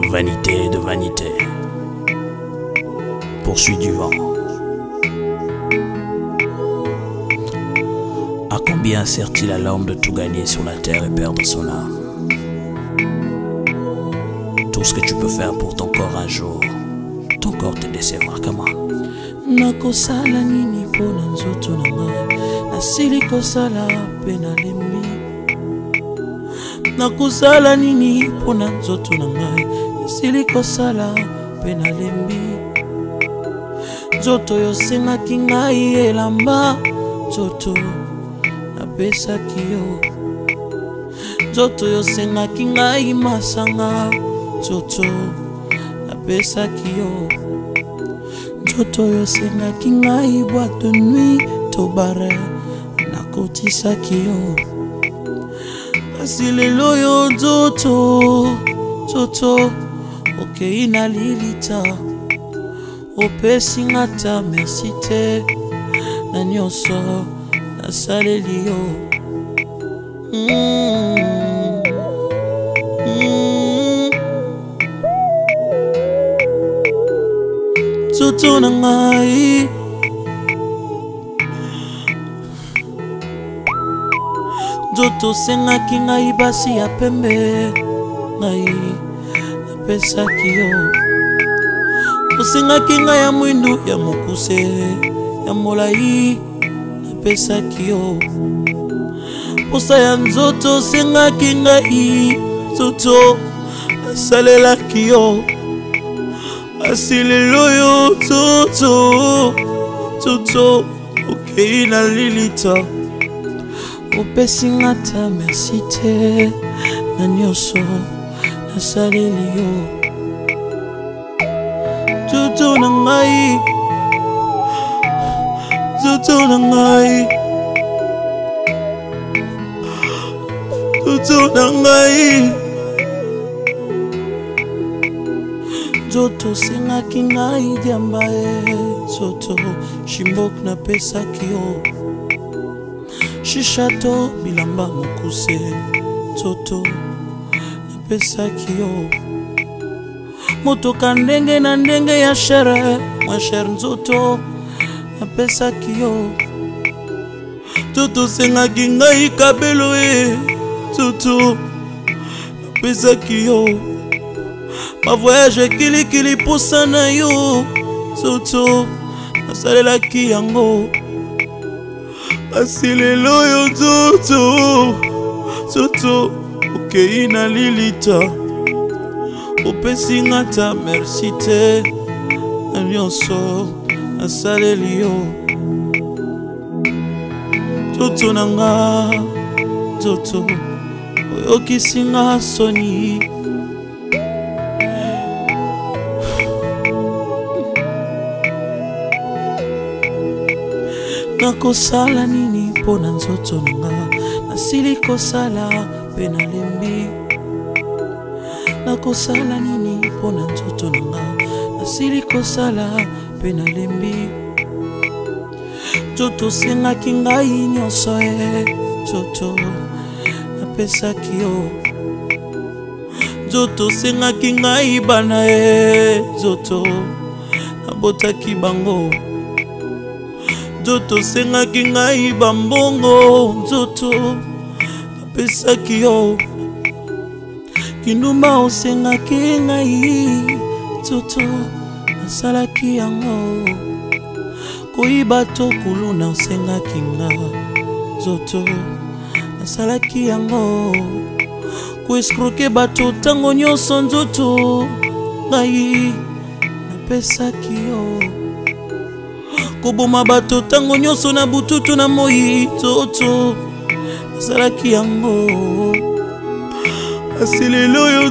Vanité de vanité, poursuit du vent. À combien sert-il à l'homme de tout gagner sur la terre et perdre son âme? Tout ce que tu peux faire pour ton corps un jour, ton corps te décevra. Comment? Nakosala nini pona nzoto na ngai, nasili kosala pe nalembi. Nakosala nini pona nzoto na ngai, nasili kosala pe nalembi. Nzoto yosengaki ngai elamba, nzoto napesaki yo. Nzoto yosengaki ngai masanga, nzoto napesaki yo. Nzoto yosengaki ngai boîte de nuit to bare, nakotisaki yo. Kasi lelo yo nzoto okei na lilita, opesi ngata merci te na nyonso nasaleli yo. Nzoto na ngai, nzoto sengaki ngai basi ya pembe, ngai napesaki yo. Osengaki ngai ya mwindu ya mokuse ya molai, napesaki yo. Posa ya nzoto sengaki ngai, nzoto nasalelaki yo. Asi lelo yo nzoto okei na lilita, opesi ngata merci te na nyonso nasaleli yo. Nzoto na ngai, nzoto na ngai, nzoto na ngai. Nzoto sengaki ngai diamba nzoto shimbok napesaki yo. Shishato bilamba mokuse, nzoto napesaki yo. Motoka ndenge na ndenge ya shere, mwa shere nzoto napesaki yo. Nzoto sengaki ngai kabelo nzoto napesaki yo. Ma voyage kilikili posa na yo, nzoto nasalelaki yango. Asi lelo yo nzoto okei na lilita, opesi ngata merci te na nyonso nasaleli yo. Nzoto na nga, nzoto oyokisi nga soni. Nakosala nini pona nzoto na nga, nasili kosala pe nalembi. Nakosala nini pona nzoto na nga, nasili kosala pe nalembi. Nzoto sengaki ngai nyonso nzoto napesaki yo. Nzoto sengaki ngai bana nzoto nabotaki bango. Nzoto sengaki ngai bambongo, nzoto napesaki yo. Kindumba osengaki ngai, nzoto nasalaki yango. Koyiba to kuluna osengaki nga, nzoto nasalaki yango. Koeskroke bato tango nyonso, nzoto ngai napesaki yo. Koboma bato tango nyonso na bututu na moi, nzoto nasalaki yango. Asi lelo yo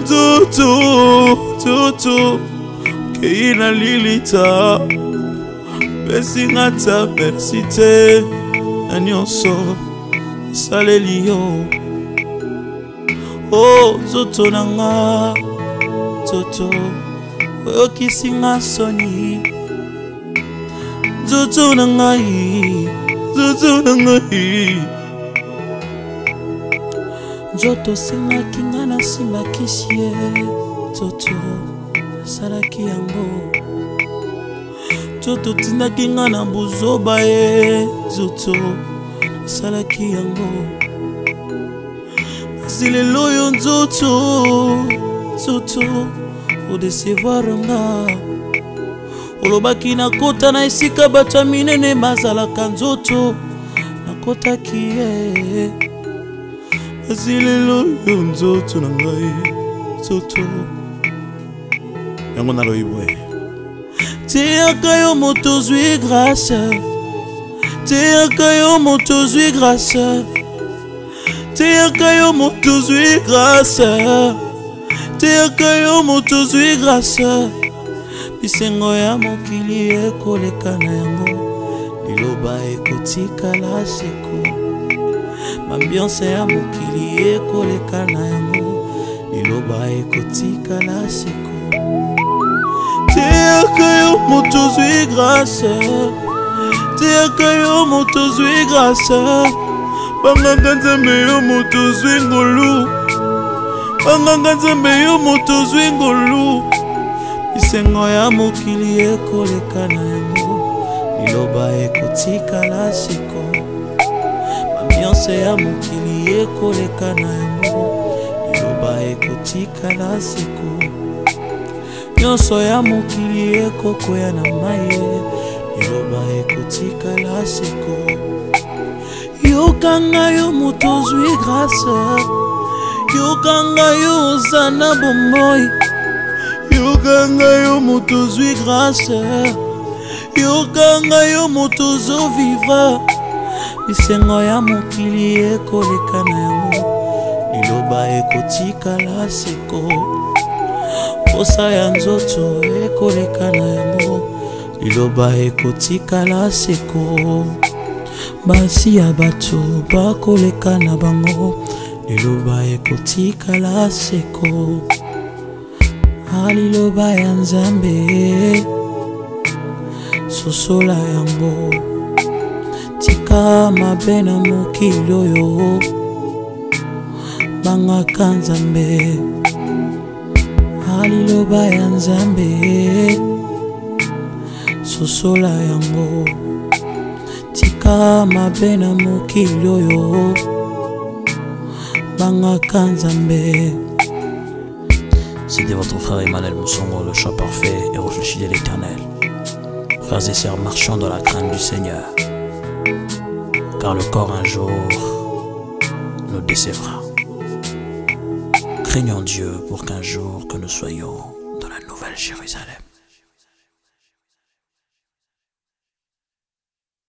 nzoto okei na lilita, pesi ngata merci te na nyonso nasaleli yo. Oh nzoto na nga, nzoto oyokisi nga soni. Nzoto na ngai, nzoto na ngai. Nzoto sengaki nga na simba kisi Toto asalaki yango. Toto tindaki nga na buzoba ye. Toto asalaki yango. Kasi lelo yo nzoto Toto odecevoir nga. Olobaki nakota na esika bato ya minene bazalaka nzoto. Nakotaki ye. Kasi lelo yo nzoto na ngai Toto. Yango naloyibo ye. Teyaka yo moto zwi grâce. Teyaka yo moto zwi grâce. Teyaka yo moto zwi grâce. Teyaka yo moto zwi grâce. Bisengo ya mokili ekoleka na yango. Liloba ekotikala seko. Ambiance ya mokili ekoleka na yango. Liloba ekotikala seko. Teyaka yo moto zwi grâce. Teyaka yo moto zwi grâce. Banganga nzambe yo moto zwi ngolu. Banganga nzambe yo moto zwi ngolu. Bisengo ya mokili ekoleka na yango. Liloba ekotikala seko. Ambiance ya mokili ekoleka na yango. Liloba ekotikala seko. Nyonso ya mokili ekokwea na maye. Liloba ekotikala seko. Yokanga yo moto zwi grâce. Yokanga yo ozana bomoi. Yokanga yo moto zwi grâce. Yokanga yo moto zo vivre. Bisengo ya mokili ekoleka na yango. Liloba ekotikala seko. Posa ya nzoto ekoleka na yango. Liloba ekotikala seko. Basi ya bato bakoleka na bango. Liloba ekotikala seko. Liloba ya nzambe sosola yango. Tika mabe na mokili oyo. Bangaka nzambe. Liloba ya nzambe sosola yango. Tika mabe na mokili oyo. Bangaka nzambe. C'était votre frère Emmanuel Moussongo, le chant parfait et réfléchi de l'Éternel. Frères et sœurs, marchons dans la crainte du Seigneur, car le corps un jour nous décevra. Craignons Dieu pour qu'un jour que nous soyons dans la nouvelle Jérusalem.